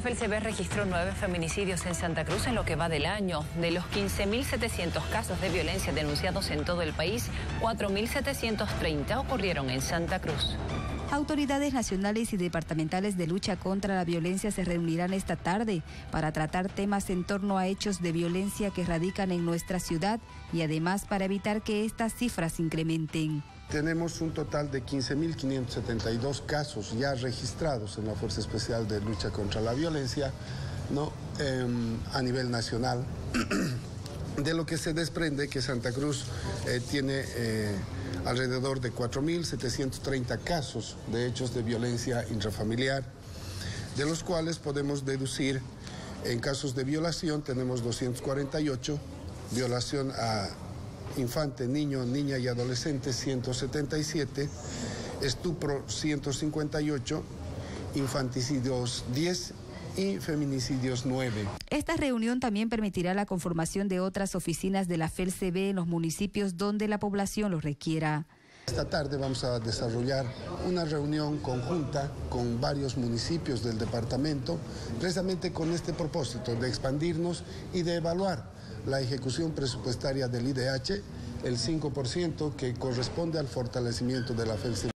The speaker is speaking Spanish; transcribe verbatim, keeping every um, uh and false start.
F E L C B registró nueve feminicidios en Santa Cruz en lo que va del año. De los quince mil setecientos casos de violencia denunciados en todo el país, cuatro mil setecientos treinta ocurrieron en Santa Cruz. Autoridades nacionales y departamentales de lucha contra la violencia se reunirán esta tarde para tratar temas en torno a hechos de violencia que radican en nuestra ciudad y además para evitar que estas cifras incrementen. Tenemos un total de quince mil quinientos setenta y dos casos ya registrados en la Fuerza Especial de Lucha contra la Violencia, ¿no? eh, a nivel nacional, de lo que se desprende que Santa Cruz eh, tiene eh, alrededor de cuatro mil setecientos treinta casos de hechos de violencia intrafamiliar, de los cuales podemos deducir, en casos de violación tenemos doscientos cuarenta y ocho, violación a infante, niño, niña y adolescente ciento setenta y siete, estupro ciento cincuenta y ocho, infanticidios diez y feminicidios nueve. Esta reunión también permitirá la conformación de otras oficinas de la F E L C B en los municipios donde la población lo requiera. Esta tarde vamos a desarrollar una reunión conjunta con varios municipios del departamento, precisamente con este propósito de expandirnos y de evaluar la ejecución presupuestaria del I D H, el cinco por ciento que corresponde al fortalecimiento de la F E L C B.